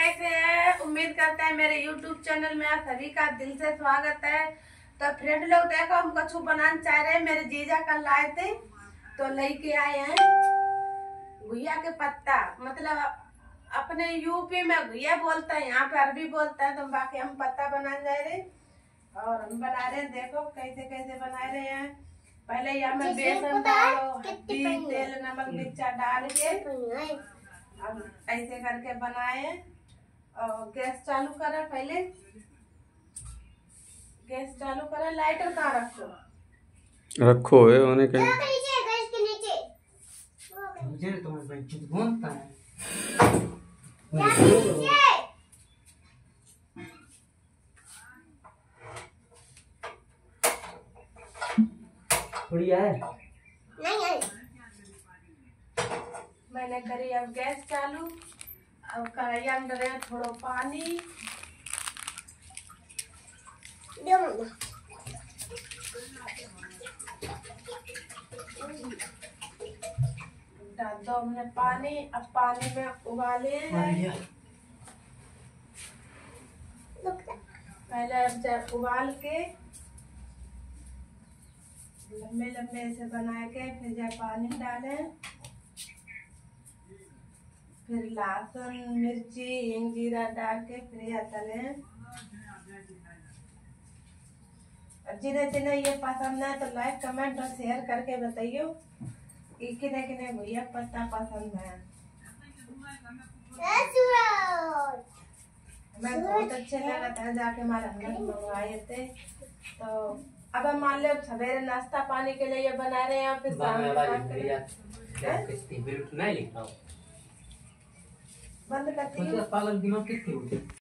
देख रहे हैं। उम्मीद करते हैं मेरे YouTube चैनल में आप सभी का दिल से स्वागत है। तो फ्रेंड लोग देखो, हम कछु बनाना चाह रहे हैं। मेरे जीजा कल लाए थे तो लेके आए हैं घुइया के पत्ता। मतलब अपने यूपी में घुइया बोलते हैं, यहाँ पे अरबी बोलते हैं। तो बाकी हम पत्ता बनाने जा रहे हैं और हम बना रहे हैं। देखो कैसे कैसे बना रहे हैं। पहले यहाँ में बेसन डालो, हल्दी, तेल, नमक, मिर्चा डाल के अब ऐसे करके बनाए। और गैस चालू करा, पहले गैस चालू करा। लाइटर कहाँ रखो है होने के मुझे तुम्हें घूमता है। बढ़िया है। नहीं मैंने करी अब गैस चालू। अब कढ़ाइया में डरे थोड़ा पानी। डाल दो हमने पानी। अब पानी में उबाले हैं। पहले अब उबाल के लंबे लंबे ऐसे बना के फिर जब पानी डाले, फिर लहसुन, मिर्ची, हिंग, जीरा डाल के फिर यह तले। जिन्हें जिन्हें ये पसंद है तो लाइक, कमेंट और शेयर करके बताइए कि किन्हें किन्हें भुइया पत्ता पसंद है। हमें बहुत अच्छे लगा था जाके हमारे हम मंगवाए थे। तो अब हम मान लो सवेरे नाश्ता पानी के लिए ये बना रहे हैं, फिर शाम बंद करती हूँ। पागल दिमाग किसके